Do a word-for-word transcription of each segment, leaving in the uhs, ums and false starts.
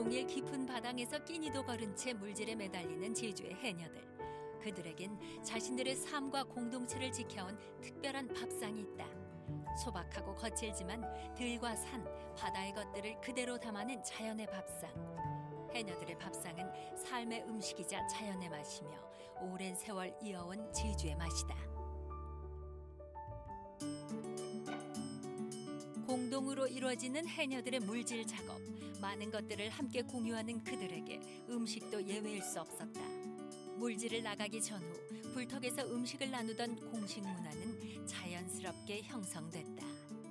종일 깊은 바닥에서 끼니도 거른 채 물질에 매달리는 제주의 해녀들. 그들에겐 자신들의 삶과 공동체를 지켜온 특별한 밥상이 있다. 소박하고 거칠지만 들과 산, 바다의 것들을 그대로 담아낸 자연의 밥상. 해녀들의 밥상은 삶의 음식이자 자연의 맛이며 오랜 세월 이어온 제주의 맛이다. 공동으로 이루어지는 해녀들의 물질 작업. 많은 것들을 함께 공유하는 그들에게 음식도 예외일 수 없었다. 물질을 나가기 전후 불턱에서 음식을 나누던 공식 문화는 자연스럽게 형성됐다.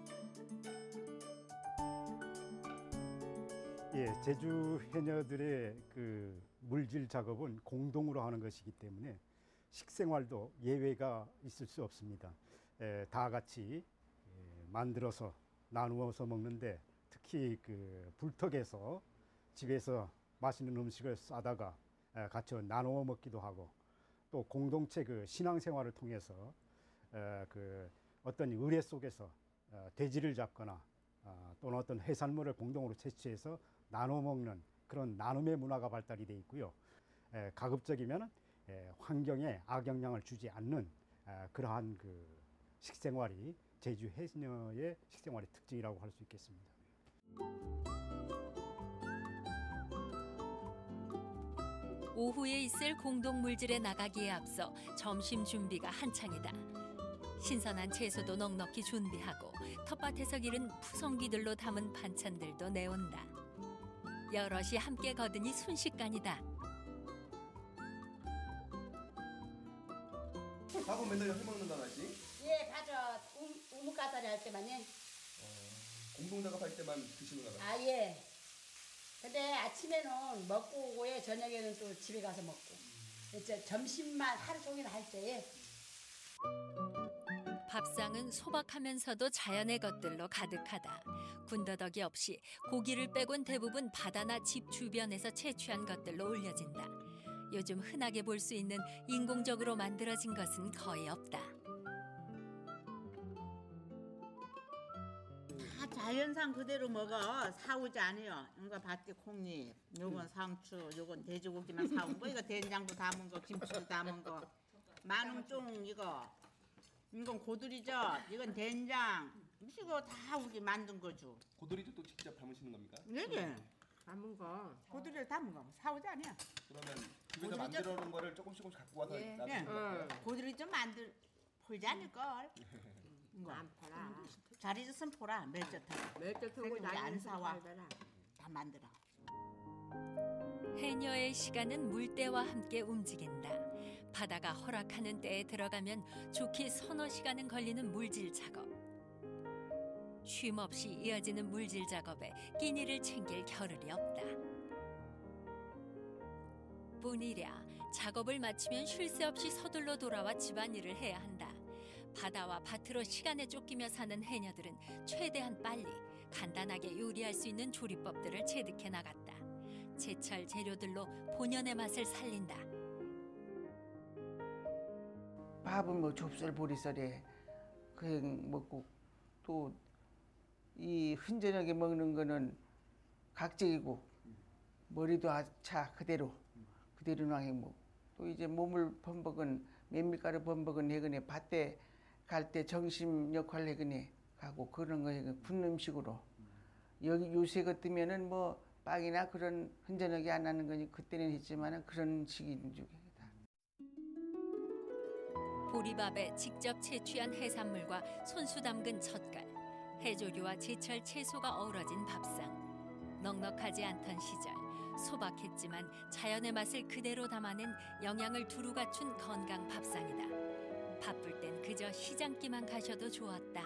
예, 제주 해녀들의 그 물질 작업은 공동으로 하는 것이기 때문에 식생활도 예외가 있을 수 없습니다. 에, 다 같이 에, 만들어서 나누어서 먹는데 특히 그 불턱에서 집에서 맛있는 음식을 싸다가 에, 같이 나누어 먹기도 하고 또 공동체 그 신앙생활을 통해서 에, 그 어떤 의뢰 속에서 어, 돼지를 잡거나 어, 또는 어떤 해산물을 공동으로 채취해서 나눠 먹는 그런 나눔의 문화가 발달이 돼 있고요. 에, 가급적이면 에, 환경에 악영향을 주지 않는 에, 그러한 그 식생활이 제주 해녀의 식생활의 특징이라고 할 수 있겠습니다. 오후에 있을 공동 물질에 나가기에 앞서 점심 준비가 한창이다. 신선한 채소도 넉넉히 준비하고 텃밭에서 기른 푸성귀들로 담은 반찬들도 내온다. 여럿이 함께 거두니 순식간이다. 밥은 맨날 해먹는다 하지? 예, 가져. 우뭇가사리 할 때만요. 어, 공동 작업할 때만 드시는 거다. 아, 예. 근데 아침에는 먹고 오고에 저녁에는 또 집에 가서 먹고. 이제 점심만 하루 종일 할 때에. 밥상은 소박하면서도 자연의 것들로 가득하다. 군더더기 없이 고기를 빼곤 대부분 바다나 집 주변에서 채취한 것들로 올려진다. 요즘 흔하게 볼 수 있는 인공적으로 만들어진 것은 거의 없다. 다 자연산 그대로 먹어. 사오지 않아요. 이거 밭에 콩잎, 요건 상추, 요건 돼지고기만 사온 거, 이거 된장도 담은 거, 김치도 담은 거, 마늘종 이거, 이건 고들이죠. 이건 된장, 이거 다 우리 만든 거죠. 고들이도 또 직접 담으시는 겁니까? 네네. 담은 거, 고들이를 담은 거, 사오지 않아요. 그러면 집에서 만들어 놓은 거를 조금씩 조금씩 갖고 와서 예. 놔두시는 거예요? 고들이 좀 만들, 풀지 않을걸. 이거 안 팔아. 잘 잊었으면 보라. 멸젓 하고. 멸젓 하고 우리 안 사와. 다 만들어. 해녀의 시간은 물때와 함께 움직인다. 바다가 허락하는 때에 들어가면 좋게 서너 시간은 걸리는 물질 작업. 쉼 없이 이어지는 물질 작업에 끼니를 챙길 겨를이 없다. 뿐이랴 작업을 마치면 쉴 새 없이 서둘러 돌아와 집안일을 해야 한다. 바다와 밭으로 시간에 쫓기며 사는 해녀들은 최대한 빨리 간단하게 요리할 수 있는 조리법들을 체득해 나갔다. 제철 재료들로 본연의 맛을 살린다. 밥은 뭐 좁쌀 보리쌀에 그냥 먹고 또 이 흔저녁에 먹는 거는 각적이고 머리도 아차 그대로 그대로 나게 먹고 또 이제 몸을 범벅은 메밀가루 범벅은 해그네 밭에 갈 때 정심 역할 해그네 가고 그런 거 해그 군 음식으로 여기 요새 같으면은 뭐 빵이나 그런 흔저녁에 안 하는 거니 그때는 했지만은 그런 시기인 중이다. 보리밥에 직접 채취한 해산물과 손수 담근 젓갈, 해조류와 제철 채소가 어우러진 밥상. 넉넉하지 않던 시절, 소박했지만 자연의 맛을 그대로 담아낸 영양을 두루 갖춘 건강 밥상이다. 바쁠 땐 그저 시장기만 가셔도 좋았다.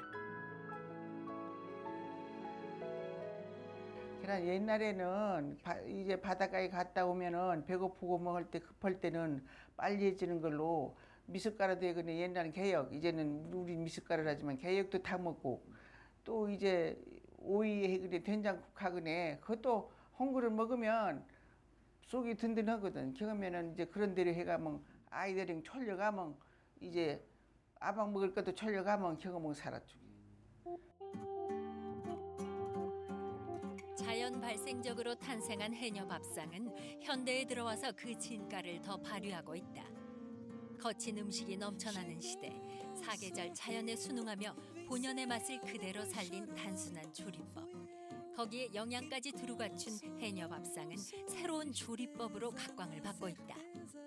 그러나 옛날에는 바, 이제 바닷가에 갔다 오면은 배고프고 먹을 때 급할 때는 빨리 해지는 걸로 미숫가루도 해그네 옛날은 개역, 이제는 우리 미숫가루라지만 개역도 다 먹고 또 이제 오이 해그네 된장국 하그네 그것도 홍구를 먹으면 속이 든든하거든. 그러면은 이제 그런 데를 해가면 아이들이 철려가면 이제 아방 먹을 것도 철려가면 경험을 살았죠. 자연 발생적으로 탄생한 해녀 밥상은 현대에 들어와서 그 진가를 더 발휘하고 있다. 거친 음식이 넘쳐나는 시대, 사계절 자연에 순응하며 본연의 맛을 그대로 살린 단순한 조리법. 거기에 영양까지 두루 갖춘 해녀 밥상은 새로운 조리법으로 각광을 받고 있다.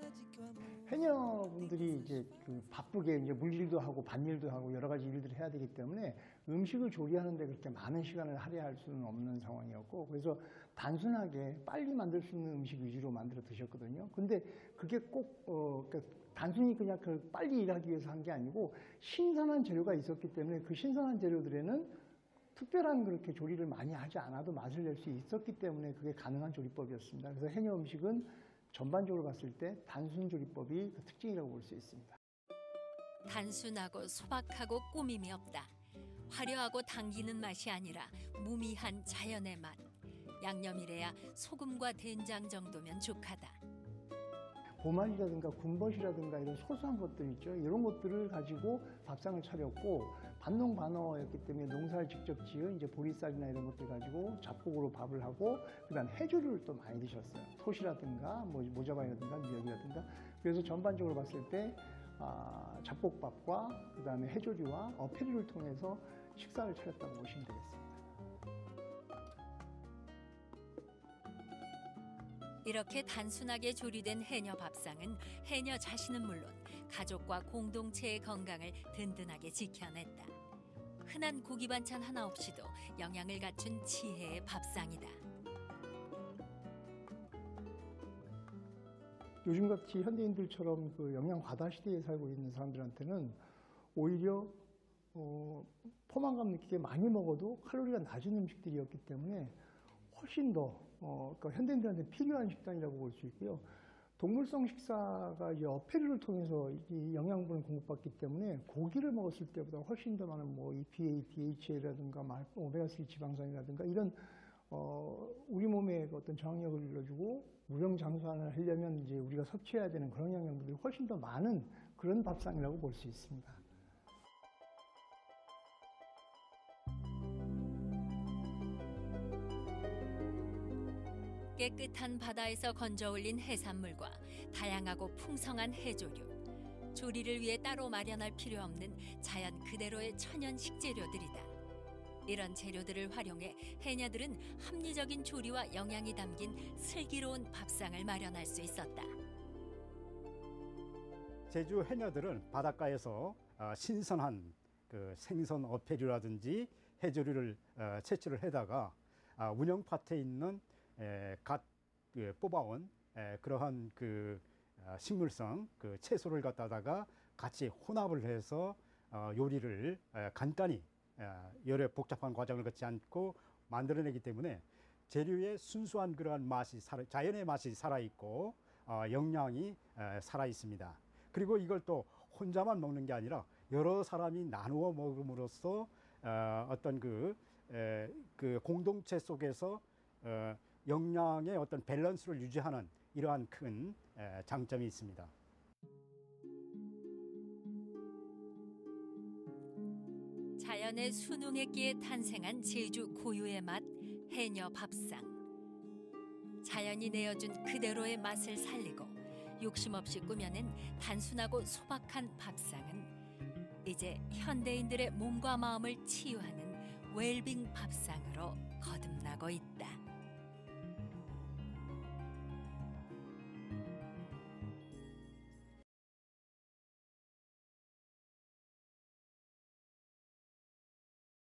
해녀분들이 이제 그 바쁘게 이제 물일도 하고 밭일도 하고 여러 가지 일들을 해야 되기 때문에 음식을 조리하는데 그렇게 많은 시간을 할애할 수는 없는 상황이었고, 그래서 단순하게 빨리 만들 수 있는 음식 위주로 만들어 드셨거든요. 근데 그게 꼭 어, 그러니까 단순히 그냥 그 빨리 일하기 위해서 한 게 아니고 신선한 재료가 있었기 때문에 그 신선한 재료들에는 특별한 그렇게 조리를 많이 하지 않아도 맛을 낼 수 있었기 때문에 그게 가능한 조리법이었습니다. 그래서 해녀 음식은 전반적으로 봤을 때 단순 조리법이 그 특징이라고 볼 수 있습니다. 단순하고 소박하고 꾸밈이 없다. 화려하고 당기는 맛이 아니라 무미한 자연의 맛. 양념이래야 소금과 된장 정도면 족하다. 보말이라든가 군것이라든가 이런 소소한 것들 있죠. 이런 것들을 가지고 밥상을 차렸고, 반농반어였기 때문에 농사를 직접 지은 이제 보리쌀이나 이런 것들 가지고 잡곡으로 밥을 하고, 그다음 해조류를 또 많이 드셨어요. 솥이라든가 뭐 모자바이라든가 미역이라든가. 그래서 전반적으로 봤을 때 아, 잡곡밥과 그다음에 해조류와 어패류를 통해서 식사를 차렸다고 보시면 되겠습니다. 이렇게 단순하게 조리된 해녀 밥상은 해녀 자신은 물론 가족과 공동체의 건강을 든든하게 지켜냈다. 흔한 고기 반찬 하나 없이도 영양을 갖춘 지혜의 밥상이다. 요즘같이 현대인들처럼 그 영양 과다 시대에 살고 있는 사람들한테는 오히려 어, 포만감 느끼게 많이 먹어도 칼로리가 낮은 음식들이었기 때문에 훨씬 더 어, 그러니까 현대인들한테 필요한 식단이라고 볼 수 있고요. 동물성 식사가 이제 어패류를 통해서 이 영양분을 공급받기 때문에 고기를 먹었을 때보다 훨씬 더 많은 뭐 이피에이, 디에이치에이라든가 오메가삼 지방산이라든가 이런 어, 우리 몸에 어떤 저항력을 일러주고 무병장수를 하려면 이제 우리가 섭취해야 되는 그런 영양분들이 훨씬 더 많은 그런 밥상이라고 볼 수 있습니다. 깨끗한 바다에서 건져 올린 해산물과 다양하고 풍성한 해조류, 조리를 위해 따로 마련할 필요 없는 자연 그대로의 천연 식재료들이다. 이런 재료들을 활용해 해녀들은 합리적인 조리와 영양이 담긴 슬기로운 밥상을 마련할 수 있었다. 제주 해녀들은 바닷가에서 어, 신선한 그 생선 어패류라든지 해조류를 어, 채취를 해다가 어, 운영밭에 있는 에, 갓 그, 뽑아온 에, 그러한 그 어, 식물성 그 채소를 갖다가 같이 혼합을 해서 어, 요리를 에, 간단히 에, 여러 복잡한 과정을 갖지 않고 만들어내기 때문에 재료의 순수한 그러한 맛이 살아, 자연의 맛이 살아 있고 어, 영양이 에, 살아 있습니다. 그리고 이걸 또 혼자만 먹는 게 아니라 여러 사람이 나누어 먹음으로써 어, 어떤 그, 에, 그 공동체 속에서 어, 영양의 어떤 밸런스를 유지하는 이러한 큰 에, 장점이 있습니다. 자연의 순응했기에 탄생한 제주 고유의 맛, 해녀 밥상. 자연이 내어준 그대로의 맛을 살리고 욕심 없이 꾸며낸 단순하고 소박한 밥상은 이제 현대인들의 몸과 마음을 치유하는 웰빙 밥상으로 거듭나고 있다.